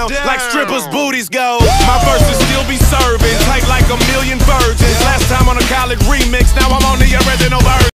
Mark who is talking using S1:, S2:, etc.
S1: down like strippers' booties go. My verses still be serving, tight like a million virgins. Last time on a college remix, now I'm on the original version.